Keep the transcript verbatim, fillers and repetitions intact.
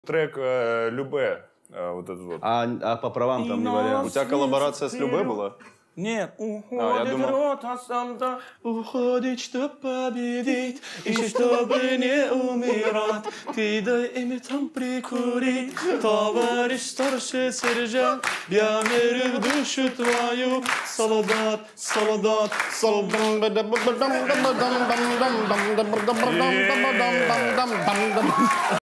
Трек э, Любэ, э, вот этот вот. А, а по правам там не вариант. У тебя коллаборация с Любэ была? Нет. А, я думал... Уходит, чтоб победить, и чтобы не умирать. Ты дай им там прикурить, товарищ старший сержант. Я верю в душу твою, солдат, солдат, солдат.